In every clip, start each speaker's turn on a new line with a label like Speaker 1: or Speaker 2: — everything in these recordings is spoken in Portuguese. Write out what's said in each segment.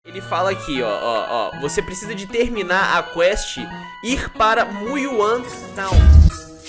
Speaker 1: Ele fala aqui, ó, você precisa de terminar a quest, ir para Muyuan Town.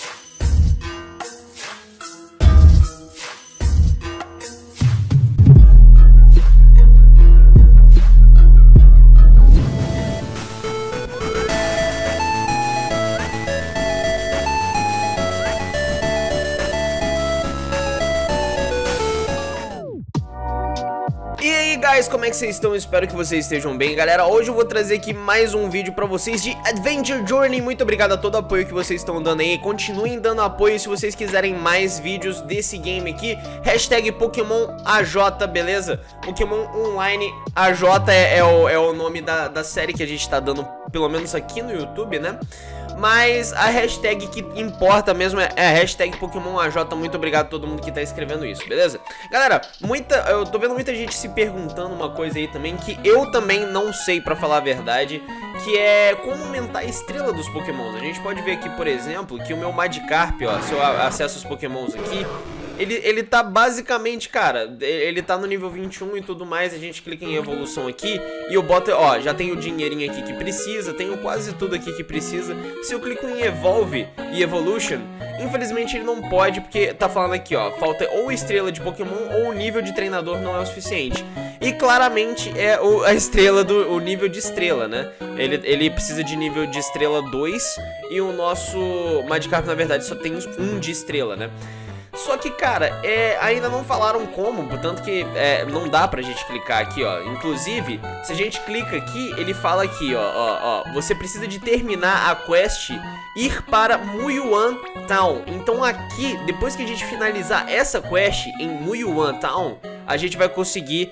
Speaker 1: Guys, como é que vocês estão? Eu espero que vocês estejam bem, galera. Hoje eu vou trazer aqui mais um vídeo pra vocês de Adventure Journey. Muito obrigado a todo o apoio que vocês estão dando aí. Continuem dando apoio se vocês quiserem mais vídeos desse game aqui. Hashtag Pokémon AJ, beleza? Pokémon Online AJ é o nome da série que a gente tá dando, pelo menos aqui no YouTube, né? Mas a hashtag que importa mesmo é a hashtag Pokémon AJ. Muito obrigado a todo mundo que tá escrevendo isso, beleza? Galera, eu tô vendo muita gente se perguntando uma coisa aí também que eu também não sei, pra falar a verdade, que é como aumentar a estrela dos Pokémons. A gente pode ver aqui, por exemplo, que o meu Magikarp, ó, se eu acesso os Pokémons aqui, ele tá basicamente, cara, ele tá no nível 21 e tudo mais. A gente clica em evolução aqui e eu boto, ó, já tenho o dinheirinho aqui que precisa, tenho quase tudo aqui que precisa. Se eu clico em Evolve e Evolution, infelizmente ele não pode, porque tá falando aqui, ó, falta ou estrela de Pokémon ou o nível de treinador não é o suficiente. E claramente é a estrela o nível de estrela, né? Ele precisa de nível de estrela 2 e o nosso Magikarp, na verdade, só tem 1 de estrela, né? Só que, cara, ainda não falaram como, portanto que não dá pra gente clicar aqui, ó. Inclusive, se a gente clica aqui, ele fala aqui, ó, você precisa de terminar a quest, ir para Muyuan Town. Então aqui, depois que a gente finalizar essa quest em Muyuan Town, a gente vai conseguir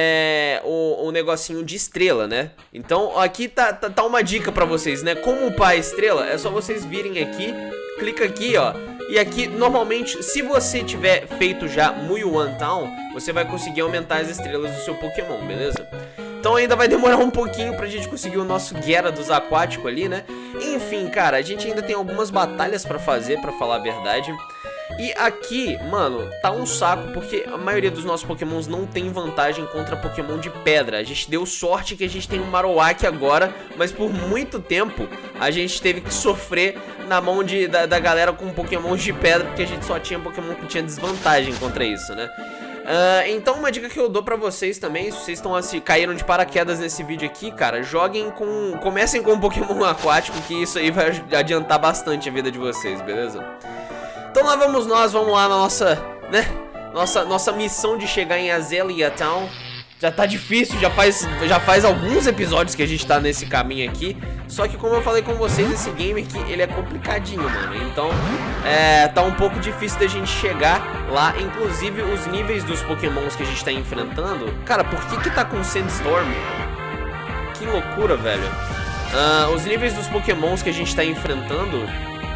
Speaker 1: o negocinho de estrela, né? Então aqui tá uma dica pra vocês, né? Como upar a estrela, é só vocês virem aqui, clica aqui, ó. E aqui, normalmente, se você tiver feito já Muyuan Town, você vai conseguir aumentar as estrelas do seu Pokémon, beleza? Então ainda vai demorar um pouquinho pra gente conseguir o nosso Gyarados aquático ali, né? Enfim, cara, a gente ainda tem algumas batalhas pra fazer, pra falar a verdade. E aqui, mano, tá um saco, porque a maioria dos nossos Pokémons não tem vantagem contra Pokémon de pedra. A gente deu sorte que a gente tem um Marowak agora, mas por muito tempo a gente teve que sofrer na mão da galera com Pokémons de pedra, porque a gente só tinha Pokémon que tinha desvantagem contra isso, né? Então uma dica que eu dou pra vocês também, se vocês caíram de paraquedas nesse vídeo aqui, cara, comecem com um Pokémon aquático, que isso aí vai adiantar bastante a vida de vocês, beleza? Então lá vamos lá na nossa, né, nossa missão de chegar em Azalea Town. Já tá difícil, já faz alguns episódios que a gente tá nesse caminho aqui. Só que como eu falei com vocês, esse game aqui, ele é complicadinho, mano. Então, tá um pouco difícil da gente chegar lá. Inclusive, os níveis dos Pokémons que a gente tá enfrentando. Cara, por que tá com Sandstorm? Que loucura, velho. Os níveis dos Pokémons que a gente tá enfrentando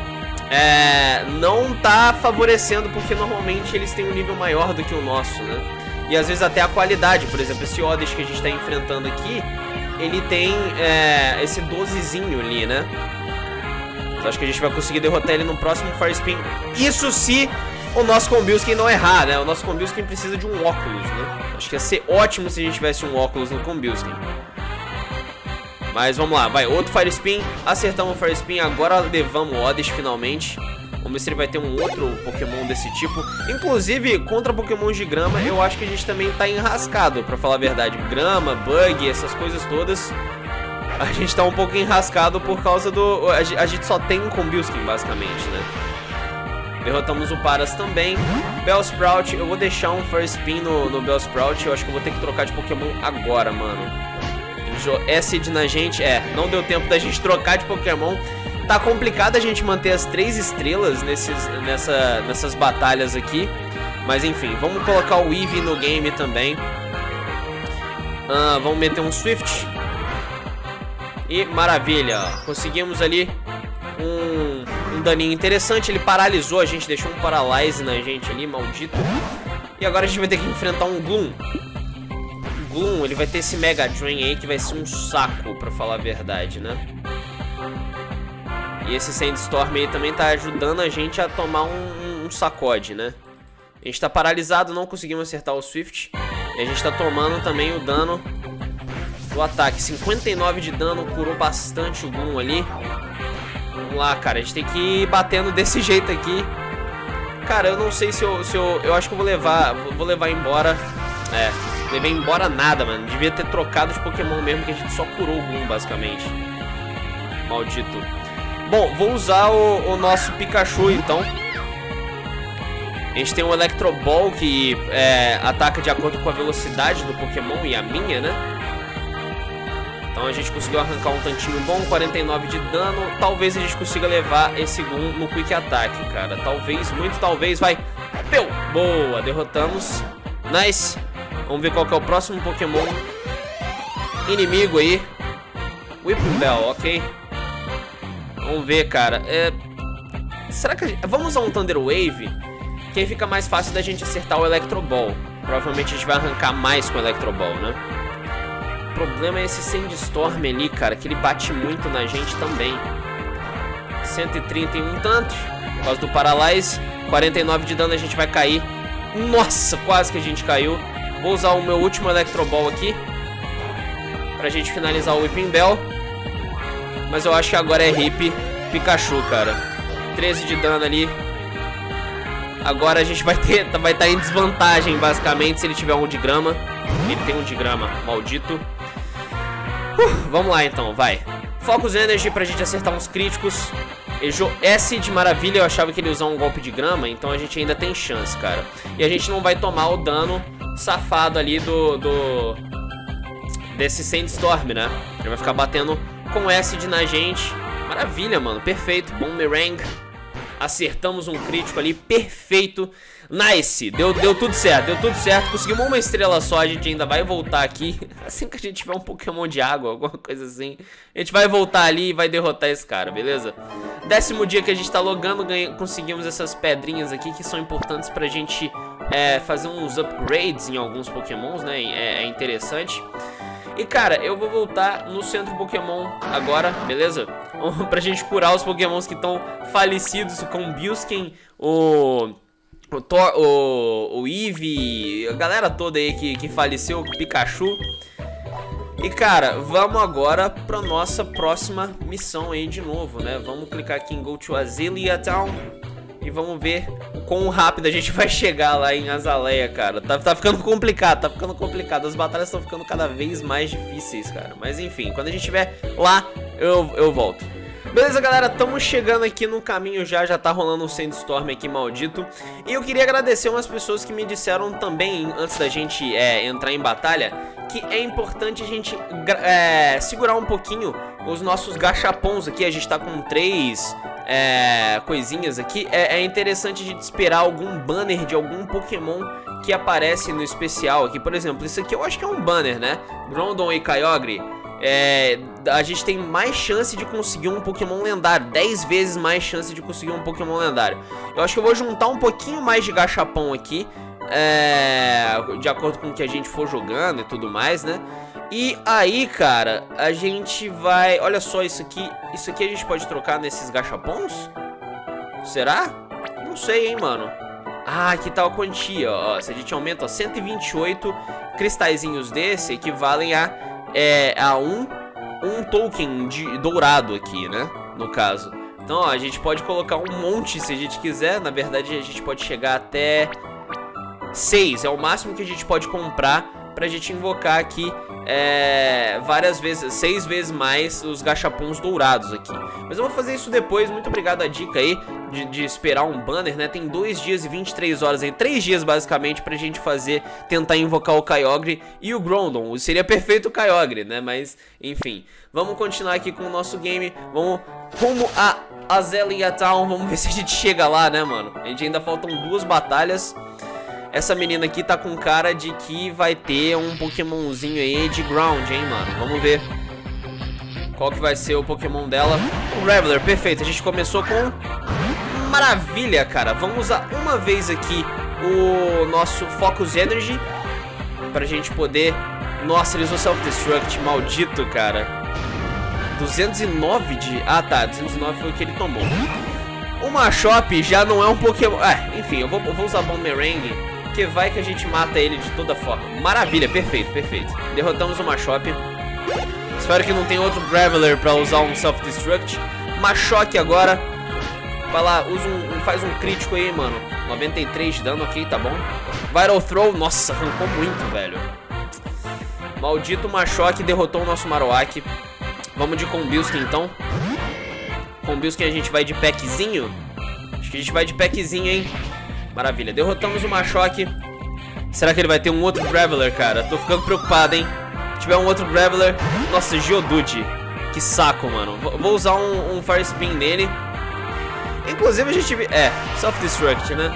Speaker 1: não tá favorecendo, porque normalmente eles têm um nível maior do que o nosso, né? E às vezes até a qualidade. Por exemplo, esse Oddish que a gente tá enfrentando aqui, ele tem esse 12zinho ali, né? Então acho que a gente vai conseguir derrotar ele no próximo Fire Spin. Isso se o nosso Combusken não errar, né? O nosso Combusken precisa de um óculos, né? Acho que ia ser ótimo se a gente tivesse um óculos no Combusken. Mas vamos lá, vai, outro Fire Spin. Acertamos o Fire Spin, agora levamos o Oddish finalmente. Vamos ver se ele vai ter um outro Pokémon desse tipo. Inclusive, contra Pokémon de grama, eu acho que a gente também tá enrascado, pra falar a verdade. Grama, bug, essas coisas todas, a gente tá um pouco enrascado por causa do... A gente só tem um Combusken, basicamente, né? Derrotamos o Paras também. Bellsprout, eu vou deixar um First Spin no Bellsprout. Eu acho que eu vou ter que trocar de Pokémon agora, mano. Acid na gente, não deu tempo da gente trocar de Pokémon. Tá complicado a gente manter as 3 estrelas nessas batalhas aqui. Mas enfim, vamos colocar o Eevee no game também. Vamos meter um Swift. E maravilha, ó. Conseguimos ali um daninho interessante. Ele paralisou a gente, deixou um Paralyze na gente ali, maldito. E agora a gente vai ter que enfrentar um Gloom. O Gloom, ele vai ter esse Mega Drain aí que vai ser um saco, pra falar a verdade, né? E esse Sandstorm aí também tá ajudando a gente a tomar um sacode, né? A gente tá paralisado, não conseguimos acertar o Swift. E a gente tá tomando também o dano o ataque. 59 de dano, curou bastante o Gloom ali. Vamos lá, cara, a gente tem que ir batendo desse jeito aqui. Cara, eu não sei se eu acho que eu vou levar embora. Levei embora nada, mano. Devia ter trocado de Pokémon mesmo, que a gente só curou o Gloom, basicamente. Maldito. Bom, vou usar o nosso Pikachu, então. A gente tem um Electro Ball que ataca de acordo com a velocidade do Pokémon e a minha, né? Então a gente conseguiu arrancar um tantinho bom, 49 de dano. Talvez a gente consiga levar esse Gloom no Quick Attack, cara. Talvez, muito talvez, vai. Peu! Boa, derrotamos. Nice. Vamos ver qual que é o próximo Pokémon inimigo aí. Whipping Bell, ok. Vamos ver, cara. Será que vamos usar um Thunder Wave? Que aí fica mais fácil da gente acertar o Electro Ball. Provavelmente a gente vai arrancar mais com o Electro Ball, né? O problema é esse Sandstorm ali, cara, que ele bate muito na gente também. 131 tanto, por causa do Paralyze. 49 de dano, a gente vai cair. Nossa, quase que a gente caiu. Vou usar o meu último Electro Ball aqui pra gente finalizar o Whipping Bell. Mas eu acho que agora é Hip Pikachu, cara. 13 de dano ali. Agora a gente vai estar em desvantagem, basicamente, se ele tiver um de grama. Ele tem um de grama, maldito. Vamos lá, então, vai. Focus Energy pra gente acertar uns críticos. S de maravilha, eu achava que ele ia usar um golpe de grama, então a gente ainda tem chance, cara. E a gente não vai tomar o dano safado ali desse Sandstorm, né? Ele vai ficar batendo com Acid na gente. Maravilha, mano, perfeito. Boomerang. Acertamos um crítico ali, perfeito. Nice, deu tudo certo, conseguimos uma estrela só, a gente ainda vai voltar aqui. Assim que a gente tiver um Pokémon de água, alguma coisa assim, a gente vai voltar ali e vai derrotar esse cara, beleza? 10º dia que a gente tá logando, conseguimos essas pedrinhas aqui que são importantes pra gente fazer uns upgrades em alguns Pokémons, né? É interessante. E cara, eu vou voltar no centro Pokémon agora, beleza? Pra gente curar os Pokémons que estão falecidos, com o Bilsken, o Eevee, a galera toda aí que faleceu, o Pikachu. E cara, vamos agora pra nossa próxima missão aí de novo, né? Vamos clicar aqui em Go to Azalea Town e vamos ver o quão rápido a gente vai chegar lá em Azalea, cara. Tá ficando complicado, as batalhas estão ficando cada vez mais difíceis, cara. Mas enfim, quando a gente estiver lá, eu volto. Beleza, galera, estamos chegando aqui no caminho já tá rolando um Sandstorm aqui maldito. E eu queria agradecer umas pessoas que me disseram também, antes da gente entrar em batalha, que é importante a gente segurar um pouquinho os nossos gachapons aqui. A gente tá com 3 coisinhas aqui. É interessante a gente esperar algum banner de algum Pokémon que aparece no especial aqui. Por exemplo, isso aqui eu acho que é um banner, né? Groudon e Kyogre. A gente tem mais chance de conseguir um Pokémon lendário, 10 vezes mais chance de conseguir um Pokémon lendário. Eu acho que eu vou juntar um pouquinho mais de gachapon aqui, de acordo com o que a gente for jogando e tudo mais, né? E aí, cara, a gente vai... Olha só isso aqui a gente pode trocar nesses gachapons? Será? Não sei, hein, mano. Ah, aqui tá a quantia, ó. Se a gente aumenta, ó, 128 cristalzinhos desse equivalem a um token dourado aqui, né? No caso. Então, ó, a gente pode colocar um monte se a gente quiser. Na verdade, a gente pode chegar até 6. É o máximo que a gente pode comprar pra gente invocar aqui várias vezes, 6 vezes mais os gachapons dourados aqui. Mas eu vou fazer isso depois. Muito obrigado a dica aí de esperar um banner, né? Tem 2 dias e 23 horas aí, 3 dias basicamente pra gente tentar invocar o Kyogre e o Groudon. Seria perfeito o Kyogre, né? Mas, enfim, vamos continuar aqui com o nosso game. Vamos rumo a Azalea Town. Vamos ver se a gente chega lá, né, mano? A gente ainda faltam 2 batalhas. Essa menina aqui tá com cara de que vai ter um Pokémonzinho aí de Ground, hein, mano? Vamos ver qual que vai ser o Pokémon dela. O Reveler, perfeito. A gente começou com... Maravilha, cara. Vamos usar uma vez aqui o nosso Focus Energy pra gente poder... Nossa, ele usou Self-Destruct, maldito, cara. 209 de... Ah, tá, 209 foi o que ele tomou. O Machop já não é um Pokémon... enfim, eu vou usar Boomerang, que vai que a gente mata ele de toda forma. Maravilha, perfeito, perfeito. Derrotamos o Machop. Espero que não tenha outro Graveler pra usar um Self-Destruct. Machoke agora. Vai lá, faz um crítico aí, mano. 93 de dano, ok, tá bom. Viral Throw, nossa, arrancou muito, velho. Maldito Machoke derrotou o nosso Marowak. Vamos de Combilskin, então. Combilskin a gente vai de packzinho. Acho que a gente vai de packzinho, hein. Maravilha, derrotamos o Machoke. Será que ele vai ter um outro Graveler, cara? Tô ficando preocupado, hein. Se tiver um outro Graveler... Nossa, Geodude. Que saco, mano. Vou usar um Fire Spin nele. Inclusive a gente... Self-Destruct, né?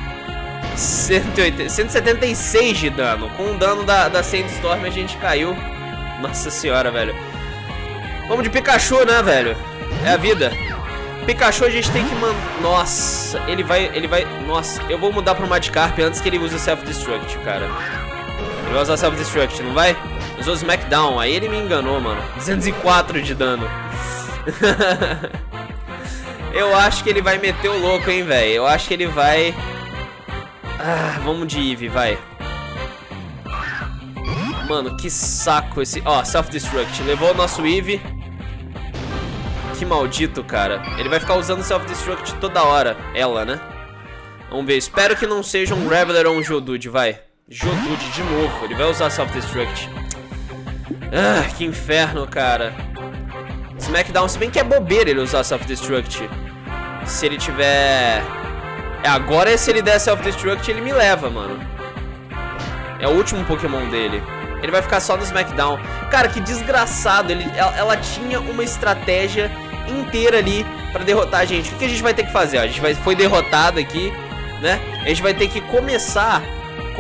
Speaker 1: 176 de dano. Com o dano da Sandstorm a gente caiu. Nossa senhora, velho. Vamos de Pikachu, né, velho? É a vida. Pikachu a gente tem que mandar... Nossa, ele vai... Nossa, eu vou mudar pro Magikarp antes que ele use o Self-Destruct, cara. Ele vai usar Self-Destruct, não vai? Usou Smackdown, aí ele me enganou, mano. 204 de dano. Eu acho que ele vai meter o louco, hein, velho. Eu acho que ele vai... vamos de Eevee, vai. Mano, que saco esse... Ó, Self-Destruct. Levou o nosso Eevee. Que maldito, cara. Ele vai ficar usando Self-Destruct toda hora. Ela, né? Vamos ver. Espero que não seja um Graveler ou um Geodude, vai. Geodude de novo. Ele vai usar Self-Destruct. Que inferno, cara. Smackdown, se bem que é bobeira ele usar Self-Destruct. Se ele tiver... Agora se ele der Self-Destruct, ele me leva, mano. É o último Pokémon dele. Ele vai ficar só no Smackdown. Cara, que desgraçado. Ela tinha uma estratégia inteira ali pra derrotar a gente. O que a gente vai ter que fazer? A gente foi derrotado aqui, né? A gente vai ter que começar com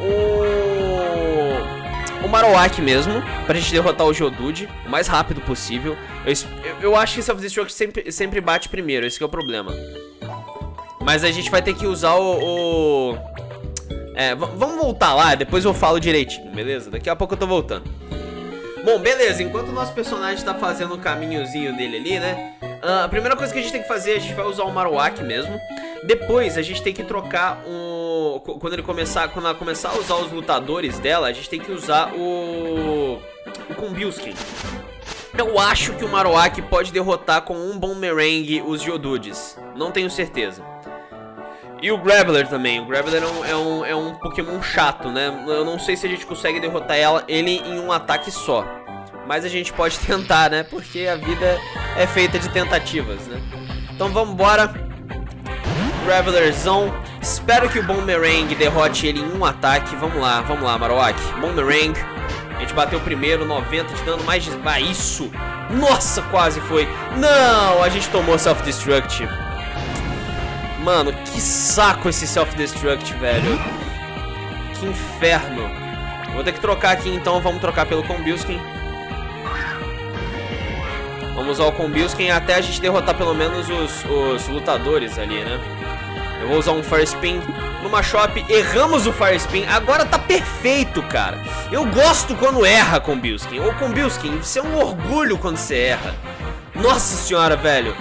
Speaker 1: o Marowak mesmo, pra gente derrotar o Geodude o mais rápido possível. Eu acho que Self-Destruct sempre bate primeiro, esse que é o problema. Mas a gente vai ter que usar vamos voltar lá, depois eu falo direitinho, beleza? Daqui a pouco eu tô voltando. Bom, beleza, enquanto o nosso personagem tá fazendo o caminhozinho dele ali, né? A primeira coisa que a gente tem que fazer, a gente vai usar o Marowak mesmo. Depois a gente tem que trocar quando ela começar a usar os lutadores dela, a gente tem que usar o Combilskin. Eu acho que o Marowak pode derrotar com um Boomerang os Geodudes. Não tenho certeza. E o Graveler também. O Graveler é um Pokémon chato, né? Eu não sei se a gente consegue derrotar ele em um ataque só. Mas a gente pode tentar, né? Porque a vida é feita de tentativas, né? Então vamos embora. Gravelerzão. Espero que o Boomerang derrote ele em um ataque. Vamos lá, Marowak. Boomerang. A gente bateu primeiro, 90 de dano, mais de... isso! Nossa, quase foi. Não, a gente tomou Self-Destruct. Mano, que saco esse Self-Destruct, velho. Que inferno. Vou ter que trocar aqui, então. Vamos trocar pelo Combilskin. Vamos usar o Combilskin até a gente derrotar pelo menos os lutadores ali, né? Eu vou usar um Fire Spin no Machop. Erramos o Fire Spin. Agora tá perfeito, cara. Eu gosto quando erra, Combilskin. Ô, Combilskin, você é um orgulho quando você erra. Nossa senhora, velho.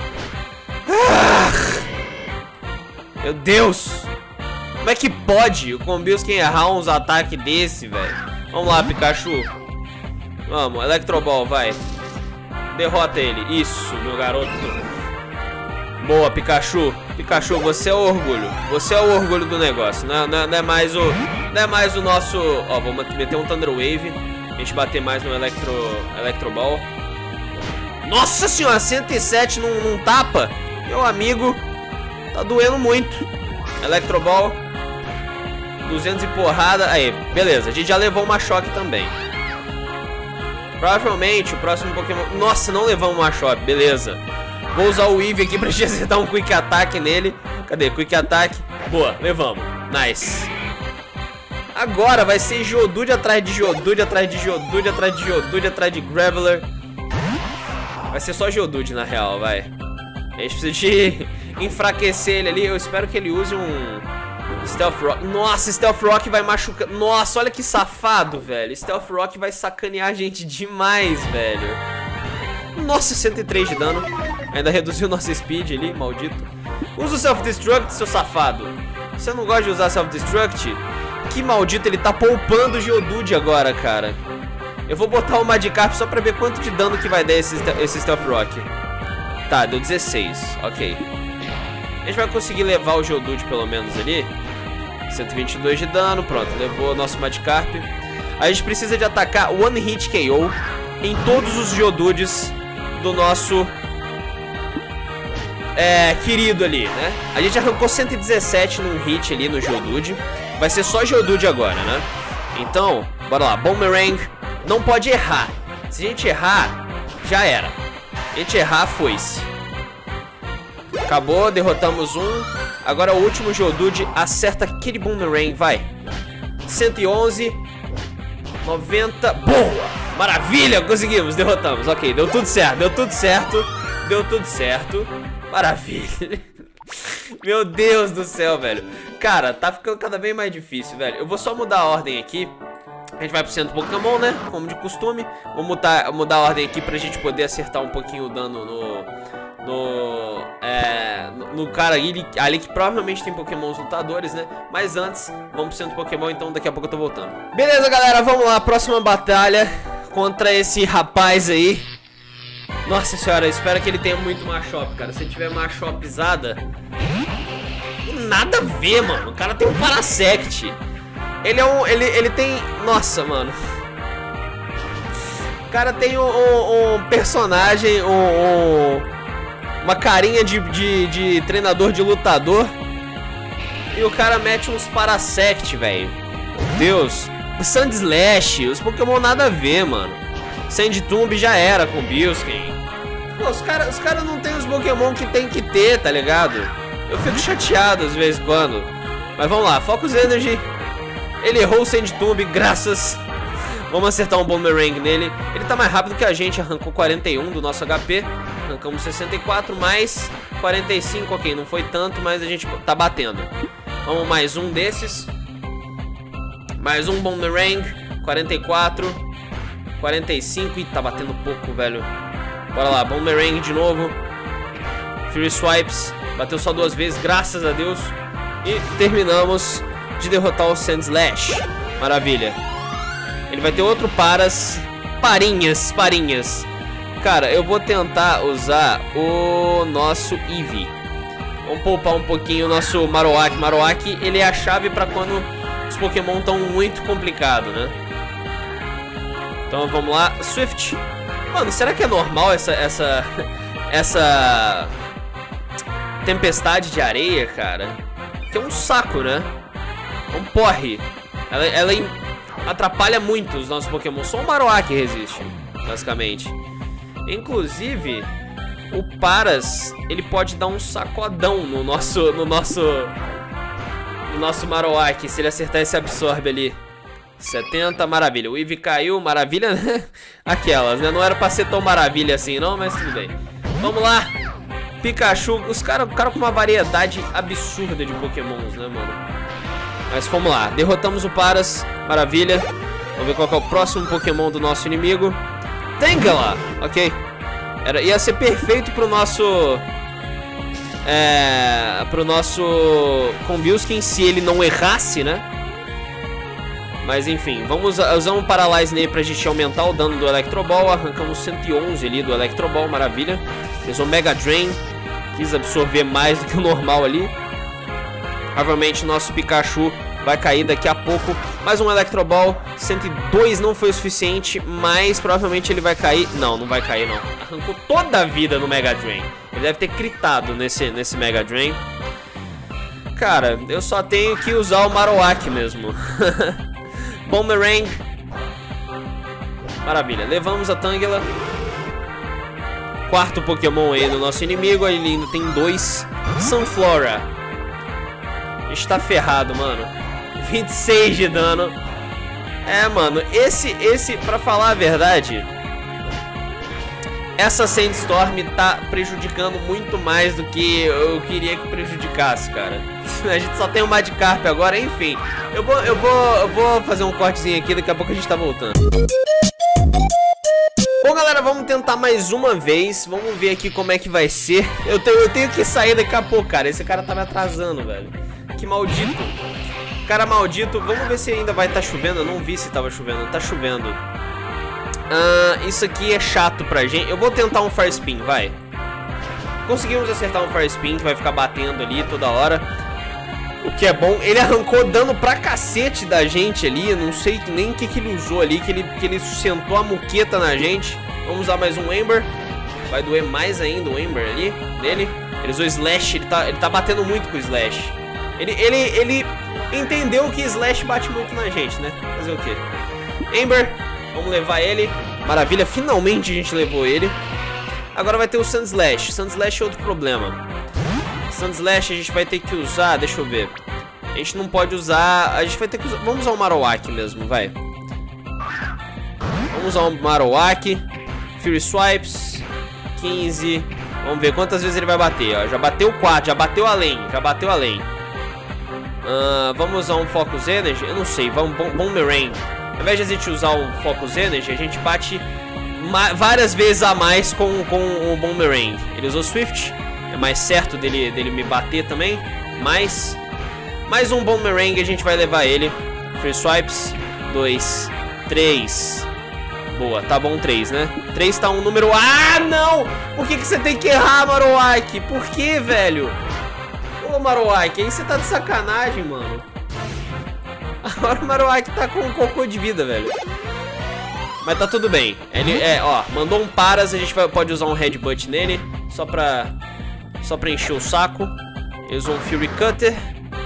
Speaker 1: Meu Deus. Como é que pode o Combilskin errar uns ataques desse, velho? Vamos lá, Pikachu. Vamos, Electro Ball, vai. Derrota ele. Isso, meu garoto. Boa, Pikachu. Pikachu, você é o orgulho. Você é o orgulho do negócio. Não é mais o nosso... Ó, vou meter um Thunder Wave. A gente bater mais no Electro Ball. Nossa senhora, 107 num tapa. Meu amigo, tá doendo muito. Electro Ball. 200 e porrada. Aí, beleza. A gente já levou uma choque também. Provavelmente o próximo Pokémon... Nossa, não levamos uma choque. Beleza. Vou usar o Eevee aqui pra gente acertar um Quick Attack nele. Cadê? Quick Attack. Boa, levamos. Nice. Agora vai ser Geodude atrás de Geodude, atrás de Geodude, atrás de Geodude, atrás de Graveler. Vai ser só Geodude, na real, vai. A gente precisa de enfraquecer ele ali. Eu espero que ele use um Stealth Rock. Nossa, Stealth Rock vai machucar. Nossa, olha que safado, velho. Stealth Rock vai sacanear a gente demais, velho. Nossa, 103 de dano. Ainda reduziu nosso speed ali, maldito. Usa o Self-Destruct, seu safado. Você não gosta de usar Self-Destruct? Que maldito, ele tá poupando o Geodude agora, cara. Eu vou botar o Magikarp só pra ver quanto de dano que vai dar esse Stealth Rock. Tá, deu 16, ok. A gente vai conseguir levar o Geodude pelo menos ali. 122 de dano, pronto, levou o nosso Magikarp. A gente precisa de atacar One Hit KO em todos os Geodudes do nosso querido ali, né? A gente arrancou 117 num hit ali no Geodude. Vai ser só Geodude agora, né? Então, bora lá, Boomerang. Não pode errar. Se a gente errar, já era. Se a gente errar, foi-se. Acabou, derrotamos um. Agora o último Geodude, acerta aquele Boomerang, vai. 111 90, boa! Maravilha, conseguimos, derrotamos. Ok, deu tudo certo, deu tudo certo. Deu tudo certo. Maravilha. Meu Deus do céu, velho. Cara, tá ficando cada vez mais difícil, velho. Eu vou só mudar a ordem aqui. A gente vai pro centro Pokémon, né? Como de costume. Vou mudar a ordem aqui pra gente poder acertar um pouquinho o dano no cara ali que provavelmente tem Pokémons lutadores, né? Mas antes, vamos pro centro Pokémon, então daqui a pouco eu tô voltando. Beleza, galera, vamos lá. Próxima batalha contra esse rapaz aí. Nossa senhora, eu espero que ele tenha muito Machop, cara. Se ele tiver Machopizada, nada a ver, mano. O cara tem um Parasect. Ele tem... Nossa, mano. O cara tem um personagem, uma carinha de treinador de lutador. E o cara mete uns Parasect, velho. Meu Deus. Sandslash, os Pokémon nada a ver, mano. Sandtomb já era com Bilskin. Pô, os cara não tem os Pokémon que tem que ter, tá ligado? Eu fico chateado às vezes quando. Mas vamos lá, Focus Energy. Ele errou o Sandtomb, graças. Vamos acertar um Boomerang nele. Ele tá mais rápido que a gente, arrancou 41 do nosso HP. Arrancamos 64 mais 45, ok, não foi tanto, mas a gente tá batendo. Vamos mais um desses. Mais um Boomerang, 44, 45, ih, tá batendo pouco, velho. Bora lá, Boomerang de novo. Fury Swipes, bateu só 2 vezes, graças a Deus. E terminamos de derrotar o Sandslash. Maravilha. Ele vai ter outro parinhas. Cara, eu vou tentar usar o nosso Eevee. Vamos poupar um pouquinho o nosso Marowak. Marowak, ele é a chave pra quando os Pokémon estão muito complicados, né? Então vamos lá, Swift. Mano, será que é normal essa tempestade de areia, cara? Que é um saco, né? É um porre. Ela atrapalha muito os nossos Pokémon. Só o Marowak resiste, basicamente. Inclusive, o Paras, ele pode dar um sacodão no nosso Marowak, se ele acertar esse Absorb ali. 70, maravilha. O Eevee caiu, maravilha, né? Aquelas, né? Não era pra ser tão maravilha assim, não, mas tudo bem. Vamos lá. Pikachu, o cara com uma variedade absurda de Pokémons, né, mano? Mas vamos lá, derrotamos o Paras, maravilha. Vamos ver qual que é o próximo Pokémon do nosso inimigo. Tangela, ok. Ia ser perfeito pro nosso... Combuskin, se ele não errasse, né? Mas enfim, vamos usar um Paralyze nele pra gente aumentar o dano do Electro Ball. Arrancamos 111 ali do Electro Ball, maravilha. Fez um Mega Drain, quis absorver mais do que o normal ali. Provavelmente nosso Pikachu vai cair daqui a pouco. Mais um Electro Ball, 102 não foi o suficiente, mas provavelmente ele vai cair. Não, não vai cair não. Arrancou toda a vida no Mega Drain. Ele deve ter critado nesse Mega Drain. Cara, eu só tenho que usar o Marowak mesmo. Boomerang. Maravilha, levamos a Tangela. Quarto Pokémon aí do nosso inimigo. Ele ainda tem 2. Sunflora. Está ferrado, mano. 26 de dano. É, mano, esse, pra falar a verdade, essa Sandstorm tá prejudicando muito mais do que eu queria que prejudicasse, cara. A gente só tem o Magikarp agora, enfim. Eu vou fazer um cortezinho aqui, daqui a pouco a gente tá voltando. Bom, galera, vamos tentar mais uma vez. Vamos ver aqui como é que vai ser. Eu tenho que sair daqui a pouco, cara. Esse cara tá me atrasando, velho. Que maldito. Cara maldito. Vamos ver se ainda vai estar chovendo. Eu não vi se tava chovendo. Tá chovendo. Isso aqui é chato pra gente. Eu vou tentar um Fire Spin, vai. Conseguimos acertar um Fire Spin que vai ficar batendo ali toda hora. O que é bom. Ele arrancou dano pra cacete da gente ali. Eu não sei nem o que ele usou ali, que ele sentou a muqueta na gente. Vamos usar mais um Ember. Vai doer mais ainda o Ember ali dele. Ele usou Slash, ele tá batendo muito com o Slash. Ele entendeu que Slash bate muito na gente, né? Fazer o quê? Ember, vamos levar ele. Maravilha, finalmente a gente levou ele. Agora vai ter o Sun Slash. Sun Slash é outro problema. Sun Slash a gente vai ter que usar, deixa eu ver. A gente não pode usar, a gente vai ter que usar, vamos usar o Marowak mesmo, vai. Vamos usar o Marowak. Fury Swipes, 15. Vamos ver quantas vezes ele vai bater, ó. Já bateu 4, já bateu além. Vamos usar um Focus Energy, eu não sei, vamos Boomerang. Ao invés de a gente usar o Focus Energy, a gente bate várias vezes a mais com o Boomerang. Ele usou Swift, é mais certo dele me bater também. Mais um Boomerang, a gente vai levar ele. Free Swipes, 2, 3. Boa, tá bom 3, né? 3 tá um número... Ah, não! Por que você tem que errar, Marowak? Por que, velho? Ô, Marowak, aí você tá de sacanagem, mano. Agora o Marowak tá com um cocô de vida, velho. Mas tá tudo bem. Ele, mandou um Paras, a gente pode usar um Headbutt nele. Só pra encher o saco. Ele usou um Fury Cutter.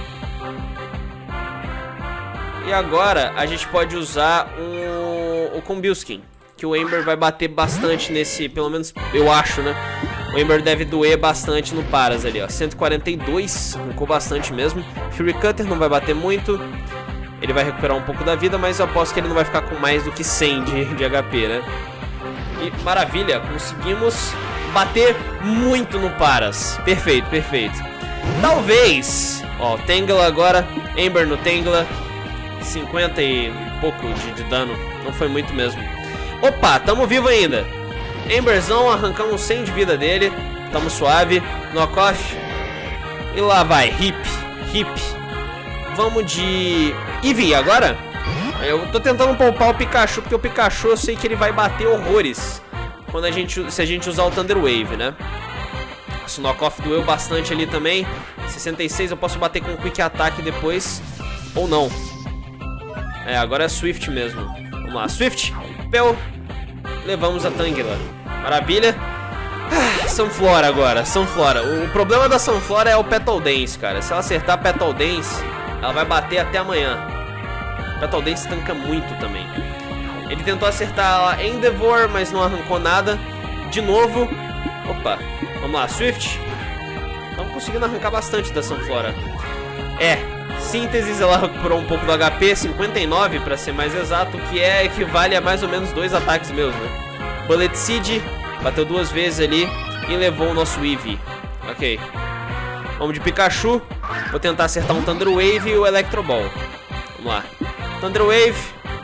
Speaker 1: E agora a gente pode usar o Combuskin, que o Ember vai bater bastante nesse, pelo menos eu acho, né? O Ember deve doer bastante no Paras ali, ó. 142, arrancou bastante mesmo. Fury Cutter não vai bater muito. Ele vai recuperar um pouco da vida, mas eu aposto que ele não vai ficar com mais do que 100 de HP, né? E maravilha, conseguimos bater muito no Paras. Perfeito, perfeito. Talvez, ó, Tangela agora, Ember no Tangela. 50 e pouco de dano, não foi muito mesmo. Opa, tamo vivo ainda. Emberzão, arrancamos 100 de vida dele. Tamo suave. Knockoff. E lá vai, hip. Vamos de Eevee agora. Eu tô tentando poupar o Pikachu, porque o Pikachu eu sei que ele vai bater horrores quando se a gente usar o Thunder Wave, né? Esse Knockoff doeu bastante ali também. 66 eu posso bater com Quick Attack depois. Ou não. Agora é Swift mesmo. Vamos lá, Swift. Pel. Levamos a Tangela. Maravilha. Sunflora agora, Sunflora. O problema da Sunflora é o Petal Dance, cara. Se ela acertar Petal Dance, ela vai bater até amanhã. Petal Dance tanca muito também. Ele tentou acertar a Endeavor, mas não arrancou nada. De novo. Opa, vamos lá, Swift. Estamos conseguindo arrancar bastante da Sunflora. Sínteses, ela recuperou um pouco do HP, 59 para ser mais exato, que equivale a mais ou menos 2 ataques meus, né? Bullet Seed, bateu 2 vezes ali e levou o nosso Eevee. Ok. Vamos de Pikachu. Vou tentar acertar um Thunder Wave e o Electro Ball. Vamos lá. Thunder Wave.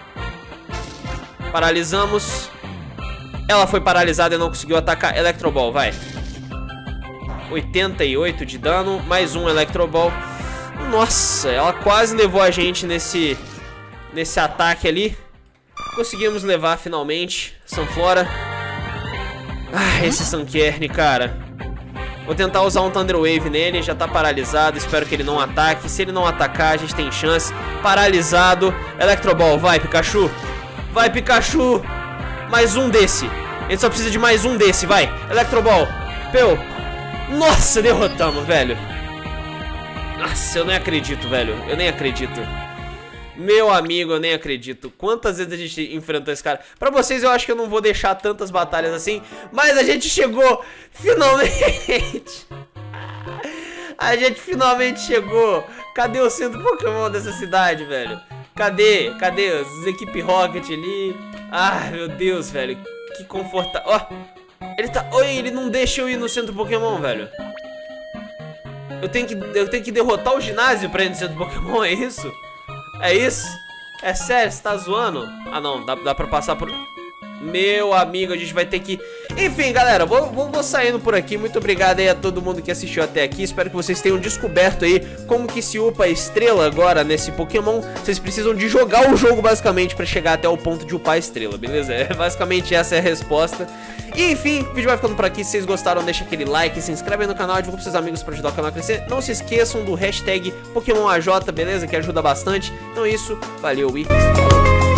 Speaker 1: Paralisamos. Ela foi paralisada e não conseguiu atacar. Electro Ball, vai. 88 de dano, mais um Electro Ball. Nossa, ela quase levou a gente nesse ataque ali. Conseguimos levar finalmente. Sunflora. Esse Sunkern, cara. Vou tentar usar um Thunder Wave nele. Já tá paralisado, espero que ele não ataque. Se ele não atacar, a gente tem chance. Paralisado. Electro Ball, vai Pikachu. Vai Pikachu. Mais um desse. A gente só precisa de mais um desse, vai. Electro Ball. Peu. Nossa, derrotamos, velho. Nossa, eu nem acredito, velho. Eu nem acredito. Meu amigo, eu nem acredito. Quantas vezes a gente enfrentou esse cara? Pra vocês eu acho que eu não vou deixar tantas batalhas assim, mas a gente chegou. Finalmente. A gente finalmente chegou. Cadê o centro Pokémon dessa cidade, velho? Cadê? Cadê os Equipe Rocket ali? Ai, meu Deus, velho. Que confortável. Ó, ele tá... Oi, ele não deixa eu ir no centro Pokémon, velho. Eu tenho que derrotar o ginásio pra ir no centro Pokémon, é isso? É isso? É sério, você tá zoando? Ah não, dá pra passar por... Meu amigo, a gente vai ter que... Enfim, galera, vou saindo por aqui. Muito obrigado aí a todo mundo que assistiu até aqui. Espero que vocês tenham descoberto aí como que se upa a estrela agora nesse Pokémon. Vocês precisam de jogar o jogo basicamente pra chegar até o ponto de upar a estrela, beleza? Basicamente essa é a resposta. E enfim, o vídeo vai ficando por aqui. Se vocês gostaram, deixa aquele like, se inscreve aí no canal, divulga pros seus amigos pra ajudar o canal a crescer. Não se esqueçam do hashtag PokémonAJ, beleza? Que ajuda bastante. Então é isso, valeu e falou!